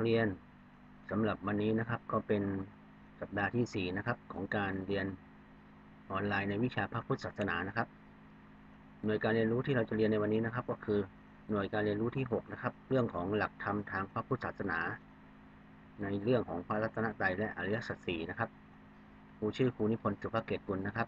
กเรียนสำหรับวันนี้นะครับก็เป็นสัปดาห์ที่4นะครับของการเรียนออนไลน์ในวิชาพระพุทธศาสนานะครับหน่วยการเรียนรู้ที่เราจะเรียนในวันนี้นะครับก็คือหน่วยการเรียนรู้ที่6นะครับเรื่องของหลักธรรมทางพระพุทธศาสนาในเรื่องของพระรัตนตรัยและอริยสัจสี่นะครับครูชื่อครูนิพนธ์สุภเกตกุลนะครับ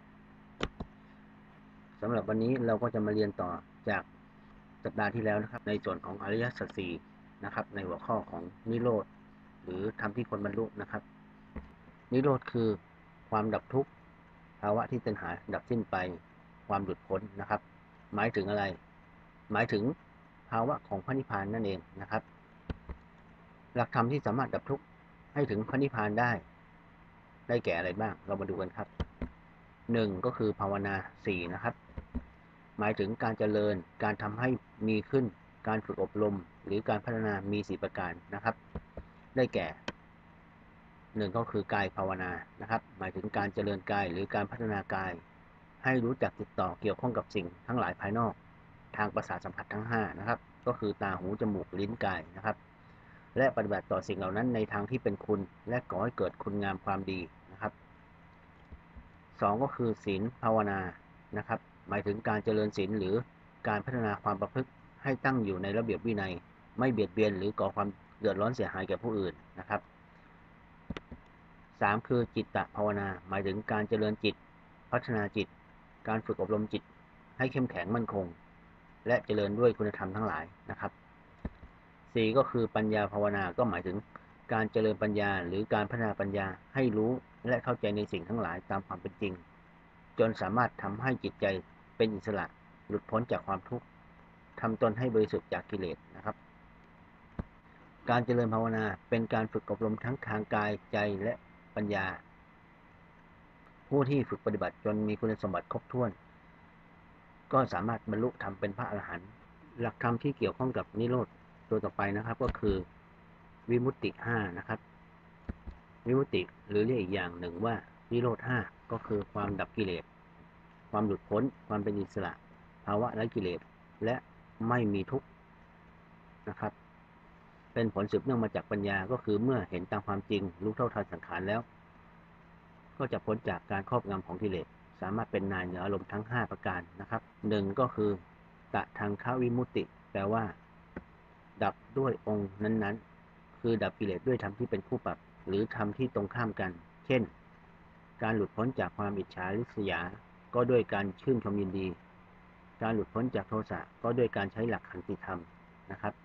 สำหรับวันนี้เราก็จะมาเรียนต่อจากสัปดาห์ที่แล้วนะครับในส่วนของอริยสัจสี่นะครับในหัวข้อของนิโรธหรือธรรมที่คนบรรลุนะครับนิโรธคือความดับทุกข์ภาวะที่ตัณหาดับสิ้นไปความหลุดพ้นนะครับหมายถึงอะไรหมายถึงภาวะของพระนิพพานนั่นเองนะครับหลักธรรมที่สามารถดับทุกข์ให้ถึงพระนิพพานได้แก่อะไรบ้างเรามาดูกันครับ1ก็คือภาวนา4นะครับหมายถึงการเจริญการทำให้มีขึ้นการฝึกอบรมหรือการพัฒนามี4ประการนะครับได้แก่1ก็คือกายภาวนานะครับหมายถึงการเจริญกายหรือการพัฒนากายให้รู้จักติดต่อเกี่ยวข้องกับสิ่งทั้งหลายภายนอกทางประสาทสัมผัสทั้ง5นะครับก็คือตาหูจมูกลิ้นกายนะครับและปฏิบัติต่อสิ่งเหล่านั้นในทางที่เป็นคุณและก่อให้เกิดคุณงามความดีนะครับ2ก็คือศีลภาวนานะครับหมายถึงการเจริญศีลหรือการพัฒนาความประพฤติให้ตั้งอยู่ในระเบียบวินัยไม่เบียดเบียนหรือก่อความเดือดร้อนเสียหายแก่ผู้อื่นนะครับ3คือจิตตภาวนาหมายถึงการเจริญจิตพัฒนาจิตการฝึกอบรมจิตให้เข้มแข็งมั่นคงและเจริญด้วยคุณธรรมทั้งหลายนะครับ4ก็คือปัญญาภาวนาก็หมายถึงการเจริญปัญญาหรือการพัฒนาปัญญาให้รู้และเข้าใจในสิ่งทั้งหลายตามความเป็นจริงจนสามารถทำให้จิตใจเป็นอิสระหลุดพ้นจากความทุกข์ทำตนให้บริสุทธิ์จากกิเลสนะครับการเจริญภาวนาเป็นการฝึกอบรมทั้งทางกายใจและปัญญาผู้ที่ฝึกปฏิบัติจนมีคุณสมบัติครบถ้วนก็สามารถบรรลุธรรมเป็นพระอรหันต์หลักธรรมที่เกี่ยวข้องกับนิโรธตัวต่อไปนะครับก็คือวิมุตติ5นะครับวิมุตติหรือเรียกอีกอย่างหนึ่งว่านิโรธ5ก็คือความดับกิเลสความหลุดพ้นความเป็นอิสระภาวะไร้กิเลสและไม่มีทุกข์นะครับเป็นผลสืบเนื่องมาจากปัญญาก็คือเมื่อเห็นตามความจริงรู้เท่าทันสังขารแล้วก็จะพ้นจากการครอบงำของกิเลสสามารถเป็นนายเหนืออารมณ์ทั้ง5ประการนะครับ1ก็คือตะทังควิมุตติแปลว่าดับด้วยองค์นั้นๆคือดับกิเลสด้วยธรรมที่เป็นคู่ปรับหรือธรรมที่ตรงข้ามกันเช่นการหลุดพ้นจากความอิจฉาริษยาก็ด้วยการชื่นชมยินดีการหลุดพ้นจากโทสะก็ด้วยการใช้หลักขันติธรรมนะครับ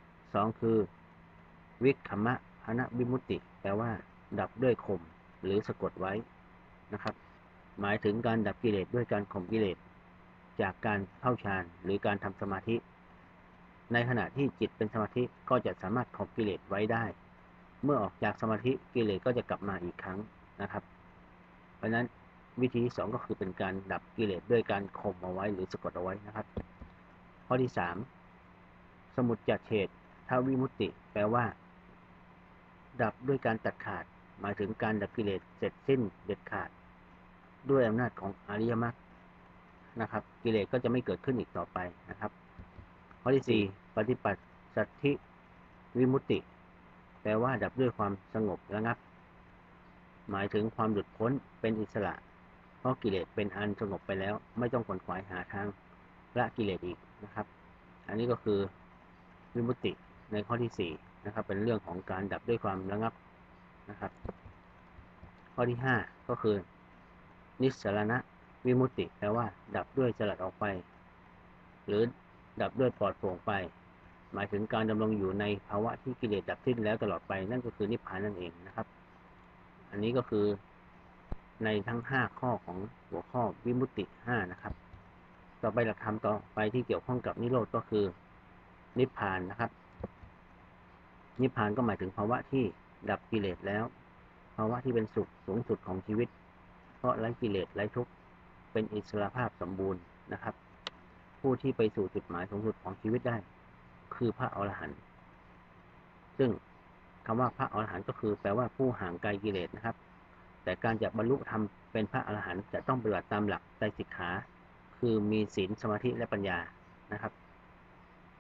2คือวิคัมมะหนวิมุตติแปลว่าดับด้วยข่มหรือสะกดไว้นะครับหมายถึงการดับกิเลสด้วยการข่มกิเลสจากการเข้าฌานหรือการทำสมาธิในขณะที่จิตเป็นสมาธิก็จะสามารถข่มกิเลสไว้ได้เมื่อออกจากสมาธิกิเลสก็จะกลับมาอีกครั้งนะครับเพราะฉะนั้นวิธีที่2ก็คือเป็นการดับกิเลสด้วยการข่มเอาไว้หรือสะกดเอาไว้นะครับข้อที่3สมุจจเฉททวิมุตติแปลว่าดับด้วยการตัดขาดหมายถึงการดับกิเลสเสร็จสิ้นเด็ดขาดด้วยอำนาจของอริยมรรคนะครับกิเลสก็จะไม่เกิดขึ้นอีกต่อไปนะครับข้อที่4ปฏิปัสสัทธิวิมุตติแปลว่าดับด้วยความสงบระงับหมายถึงความหลุดพ้นเป็นอิสระเพราะกิเลสเป็นอันสงบไปแล้วไม่ต้องขวนขวายหาทางละกิเลสอีกนะครับอันนี้ก็คือวิมุตติในข้อที่4นะครับเป็นเรื่องของการดับด้วยความระงับนะครับข้อที่5ก็คือนิสสรณวิมุตติแปลว่าดับด้วยสลัดออกไปหรือดับด้วยปลอดโปร่งไปหมายถึงการดำรงอยู่ในภาวะที่กิเลสดับสิ้นแล้วตลอดไปนั่นก็คือนิพพานนั่นเองนะครับอันนี้ก็คือในทั้ง5ข้อของหัวข้อวิมุตติ5นะครับต่อไปหลักธรรมต่อไปที่เกี่ยวข้องกับนิโรธก็คือนิพพานนะครับนิพพานก็หมายถึงภาวะที่ดับกิเลสแล้วภาวะที่เป็นสุขสูงสุดของชีวิตเพราะไร้กิเลสไร้ทุกข์เป็นอิสรภาพสมบูรณ์นะครับผู้ที่ไปสู่จุดหมายสูงสุดของชีวิตได้คือพระอรหันต์ซึ่งคำว่าพระอรหันต์ก็คือแปลว่าผู้ห่างไกลกิเลสนะครับแต่การจะบรรลุธรรมเป็นพระอรหันต์จะต้องปฏิบัติตามหลักไตรสิกขาคือมีศีลสมาธิและปัญญานะครับ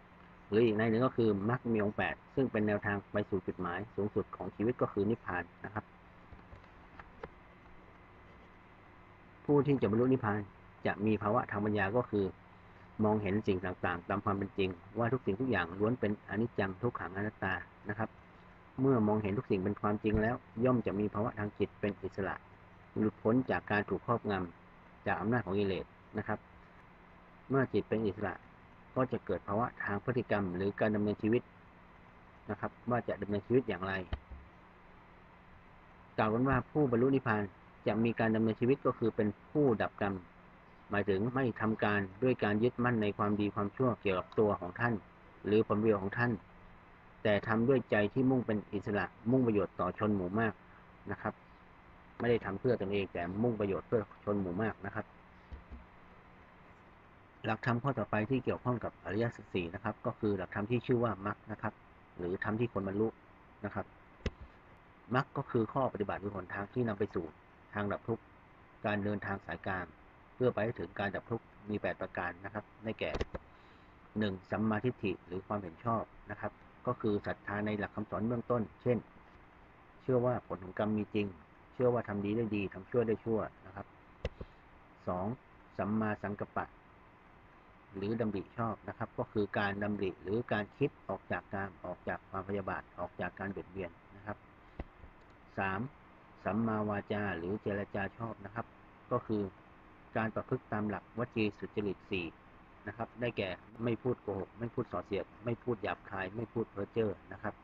หรืออีกในหนึ่งก็คือมรรคมีองค์8ซึ่งเป็นแนวทางไปสู่จุดหมายสูงสุดของชีวิตก็คือนิพพานนะครับผู้ที่จะบรรลุนิพพานจะมีภาวะทางปัญญาก็คือมองเห็นสิ่งต่างๆตามความเป็นจริงว่าทุกสิ่งทุกอย่างล้วนเป็นอนิจจังทุกขังอนัตตานะครับเมื่อมองเห็นทุกสิ่งเป็นความจริงแล้วย่อมจะมีภาวะทางจิตเป็นอิสระหลุดพ้นจากการถูกครอบงำจากอำนาจของกิเลสนะครับเมื่อจิตเป็นอิสระก็จะเกิดภาวะทางพฤติกรรมหรือการดำเนินชีวิตนะครับว่าจะดำเนินชีวิตอย่างไรกล่าวกันว่าผู้บรรลุนิพพานจะมีการดำเนินชีวิตก็คือเป็นผู้ดับกรรมหมายถึงไม่ทำการด้วยการยึดมั่นในความดีความชั่วเกี่ยวกับตัวของท่านหรือผลประโยชน์ของท่านแต่ทำด้วยใจที่มุ่งเป็นอิสระมุ่งประโยชน์ต่อชนหมู่มากนะครับไม่ได้ทำเพื่อตนเองแต่มุ่งประโยชน์เพื่อชนหมู่มากนะครับหลักธรรมข้อต่อไปที่เกี่ยวข้องกับอริยสัจสี่นะครับก็คือหลักธรรมที่ชื่อว่ามรรคนะครับหรือธรรมที่คนบรรลุนะครับมรรคก็คือข้อปฏิบัติหรือหนทางที่นำไปสู่ทางดับทุกข์การเดินทางสายกลางเพื่อไปถึงการดับทุกข์มี8ประการนะครับได้แก่1สัมมาทิฏฐิหรือความเห็นชอบนะครับก็คือศรัทธาในหลักคำสอนเบื้องต้นเช่นเชื่อว่าผลของกรรมมีจริงเชื่อว่าทำดีได้ดีทำชั่วได้ชั่วนะครับ2สัมมาสังกัปปะหรือดำริชอบนะครับก็คือการดำริหรือการคิดออกจากกามออกจากความพยาบาทออกจากการเบียดเบียนนะครับ3สัมมาวาจาหรือเจรจาชอบนะครับก็คือการประพฤติตามหลักวจีสุจริต4นะครับได้แก่ไม่พูดโกหกไม่พูดส่อเสียดไม่พูดหยาบคายไม่พูดเพ้อเจ้อนะครับ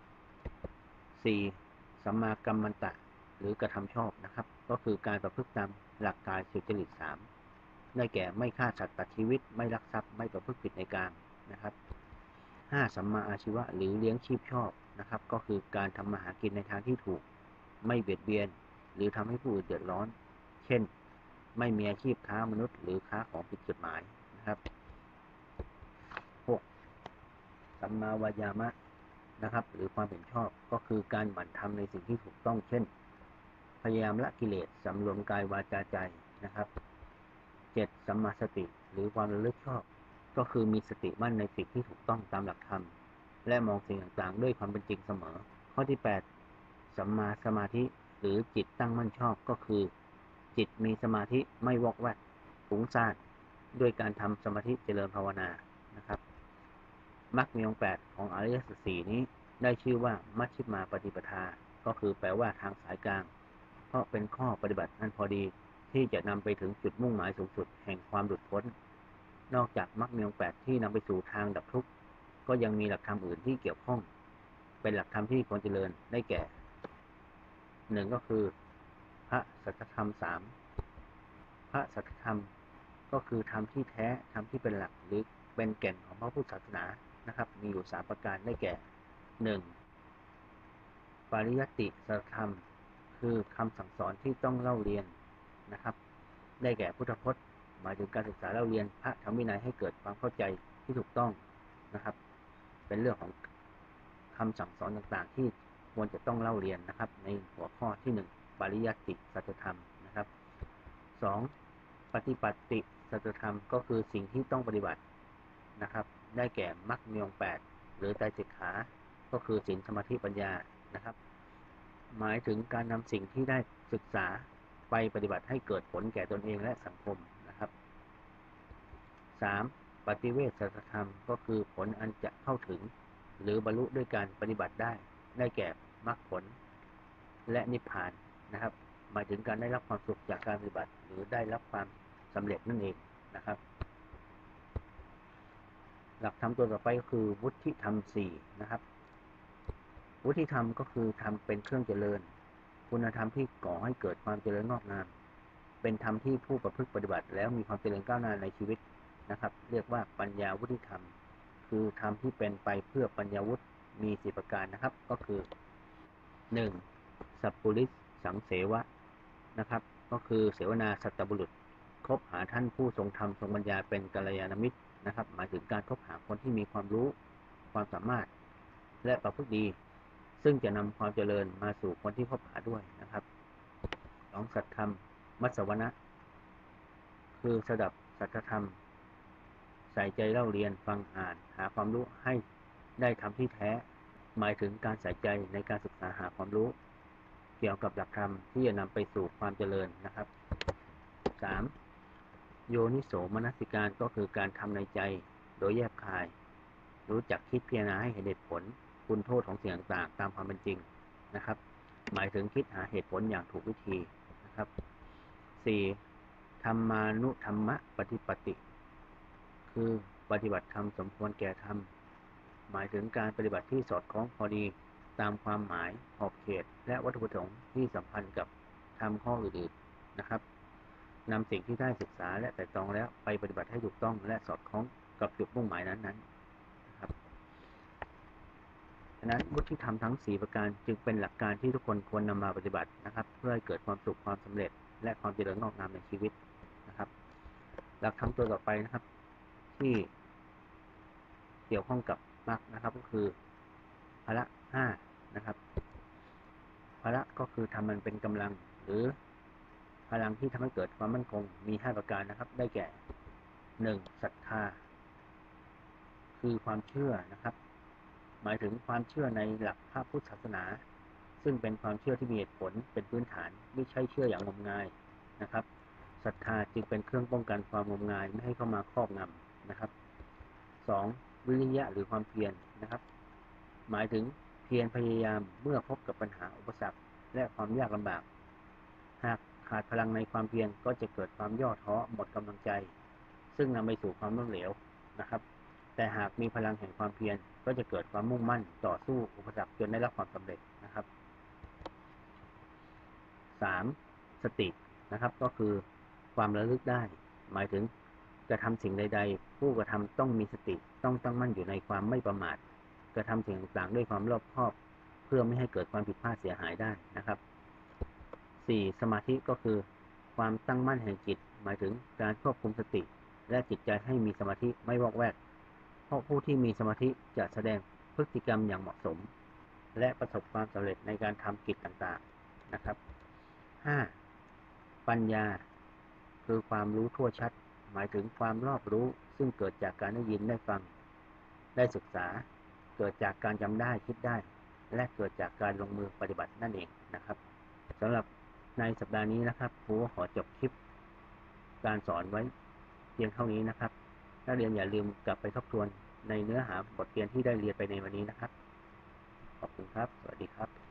4สัมมากัมมันตะหรือกระทำชอบนะครับก็คือการประพฤติตามหลักกายสุจริต3ได้แก่ไม่ฆ่าสัตว์ตัดชีวิตไม่ลักทรัพย์ไม่ประพฤติผิดในกามนะครับ5สัมมาอาชีวะหรือเลี้ยงชีพชอบนะครับก็คือการทำมาหากินในทางที่ถูกไม่เบียดเบียนหรือทำให้ผู้อื่นเดือดร้อนเช่นไม่มีอาชีพค้ามนุษย์หรือค้าของผิดกฎหมายนะครับ6สัมมาวายามะนะครับหรือความเห็นชอบก็คือการหมั่นทำในสิ่งที่ถูกต้องเช่นพยายามละกิเลสสำรวมกายวาจาใจนะครับ7สัมมาสติหรือความระลึกชอบก็คือมีสติมั่นในสิ่งที่ถูกต้องตามหลักธรรมและมองสิ่งต่างๆด้วยความเป็นจริงเสมอข้อที่8สัมมาสมาธิหรือจิตตั้งมั่นชอบก็คือจิตมีสมาธิไม่วอกแวกฟุ้งซ่านด้วยการทำสมาธิเจริญภาวนานะครับมรรคมีองค์8ของอริยสัจสี่นี้ได้ชื่อว่ามัชฌิมาปฏิปทาก็คือแปลว่าทางสายกลางเพราะเป็นข้อปฏิบัติอันพอดีที่จะนำไปถึงจุดมุ่งหมายสูงสุดแห่งความหลุดพ้นนอกจากมรรคมีองค์8ที่นำไปสู่ทางดับทุกข์ก็ยังมีหลักธรรมอื่นที่เกี่ยวข้องเป็นหลักธรรมที่ควรเจริญได้แก่1ก็คือพระสัจธรรม3พระสัจธรรมก็คือธรรมที่แท้ธรรมที่เป็นหลักหรือเป็นแก่นของพระพุทธศาสนานะครับมีอยู่3ประการได้แก่1ปริยัติสัจธรรมคือคำสั่งสอนที่ต้องเล่าเรียนนะครับได้แก่พุทธพจน์หมายถึงการศึกษาเล่าเรียนพระธรรมวินัยให้เกิดความเข้าใจที่ถูกต้องนะครับเป็นเรื่องของคำสั่งสอนต่างๆที่ควรจะต้องเล่าเรียนนะครับในหัวข้อที่1ปริยัติสัจธรรมนะครับ2ปฏิปัติสัจธรรมก็คือสิ่งที่ต้องปฏิบัตินะครับได้แก่มรรคมีองค์8หรือไตรสิกขาก็คือศีลสมาธิปัญญานะครับหมายถึงการนำสิ่งที่ได้ศึกษาไปปฏิบัติให้เกิดผลแก่ตนเองและสังคมนะครับ3ปฏิเวทสัจธรรมก็คือผลอันจะเข้าถึงหรือบรรลุด้วยการปฏิบัติได้แก่มรรคผลและนิพพานนะครับหมายถึงการได้รับความสุขจากการปฏิบัติหรือได้รับความสำเร็จนั่นเองนะครับหลักธรรมตัวต่อไปก็คือวุฒิธรรม4นะครับวุฒิธรรมก็คือธรรมเป็นเครื่องเจริญคุณธรรมที่ก่อให้เกิดความเจริญงอกงามเป็นธรรมที่ผู้ประพฤติปฏิบัติแล้วมีความเจริญก้าวหน้าในชีวิตนะครับเรียกว่าปัญญาวุฒิธรรมคือธรรมที่เป็นไปเพื่อปัญญาวุฒิมี4ประการนะครับก็คือ1สัพพุริสสังเสวะนะครับก็คือเสวนาสัตตบุรุษคบหาท่านผู้ทรงธรรมทรงปัญญาเป็นกัลยาณมิตรนะครับหมายถึงการคบหาคนที่มีความรู้ความสามารถและประพฤติดีซึ่งจะนำความเจริญมาสู่คนที่คบหาด้วยนะครับ2สัตธรรมมัสสวนะคือสดับสัจธรรมใส่ใจเล่าเรียนฟังอ่านหาความรู้ให้ได้ทำที่แท้หมายถึงการใส่ใจในการศึกษาหาความรู้เกี่ยวกับหลักธรรมที่จะนำไปสู่ความเจริญนะครับ 3. โยนิโสมนสิการก็คือการทำในใจโดยแยบคายรู้จักคิดพิจารณาให้เห็นเหตุผลคุณโทษของสิ่งต่างๆตามความเป็นจริงนะครับหมายถึงคิดหาเหตุผลอย่างถูกวิธีนะครับ 4. ธรรมานุธรรมปฏิปติคือปฏิบัติธรรมสมควรแก่ธรรมหมายถึงการปฏิบัติที่สอดคล้องพอดีตามความหมายขอบเขตและวัตถุประสงค์ที่สัมพันธ์กับธรรมข้ออื่นๆนะครับนำสิ่งที่ได้ศึกษาและไตร่ตรองแล้วไปปฏิบัติให้ถูกต้องและสอดคล้องกับจุดมุ่งหมายนั้นๆนะครับฉะนั้นวุฒิธรรมทั้ง4ประการจึงเป็นหลักการที่ทุกคนควรนำมาปฏิบัตินะครับเพื่อให้เกิดความสุขความสำเร็จและความเจริญงอกงามในชีวิตนะครับหลักธรรมตัวต่อไปนะครับที่เกี่ยวข้องกับมรรคนะครับก็คือพละห้านะครับพละก็คือทำมันเป็นกำลังหรือพลังที่ทำให้เกิดความมั่นคงมี5ประการนะครับได้แก่1ศรัทธาคือความเชื่อนะครับหมายถึงความเชื่อในหลักพระพุทธศาสนาซึ่งเป็นความเชื่อที่มีเหตุผลเป็นพื้นฐานไม่ใช่เชื่ออย่างงมงายนะครับศรัทธาจึงเป็นเครื่องป้องกันความงมงายไม่ให้เข้ามาครอบงำนะครับ2วิริยะหรือความเพียรนะครับหมายถึงเพียรพยายามเมื่อพบกับปัญหาอุปสรรคและความยากลำบากหากขาดพลังในความเพียรก็จะเกิดความย่อท้อหมดกำลังใจซึ่งนำไปสู่ความล้มเหลวนะครับแต่หากมีพลังแห่งความเพียรก็จะเกิดความมุ่งมั่นต่อสู้อุปสรรคจนได้รับความสำเร็จนะครับ3สตินะครับก็คือความระลึกได้หมายถึงกระทำสิ่งใดๆผู้กระทำต้องมีสติต้องตั้งมั่นอยู่ในความไม่ประมาทกระทำสิ่งต่างๆด้วยความรอบคอบเพื่อไม่ให้เกิดความผิดพลาดเสียหายได้นะครับ4สมาธิก็คือความตั้งมั่นแห่งจิตหมายถึงการควบคุมสติและจิตใจให้มีสมาธิไม่วอกแวกเพราะผู้ที่มีสมาธิจะแสดงพฤติกรรมอย่างเหมาะสมและประสบความสำเร็จในการทำกิจต่างๆนะครับ5ปัญญาคือความรู้ทั่วชัดหมายถึงความรอบรู้ซึ่งเกิดจากการได้ยินได้ฟังได้ศึกษาเกิดจากการจำได้คิดได้และเกิดจากการลงมือปฏิบัตินั่นเองนะครับสำหรับในสัปดาห์นี้นะครับครูขอจบคลิปการสอนไว้เพียงเท่านี้นะครับนักเรียนอย่าลืมกลับไปทบทวนในเนื้อหาบทเรียนที่ได้เรียนไปในวันนี้นะครับขอบคุณครับสวัสดีครับ